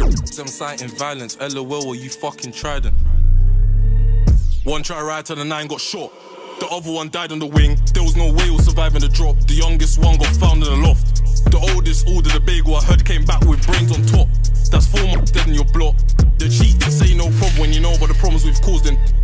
Them citing violence, LOL, you fucking trident. One try ride to the 9 got shot. The other one died on the wing. There was no way he was surviving the drop. The youngest one got found in the loft. The oldest ordered a bagel, I heard came back with brains on top. That's 4 months dead in your block. The cheat to say no problem when you know about the problems we've caused. And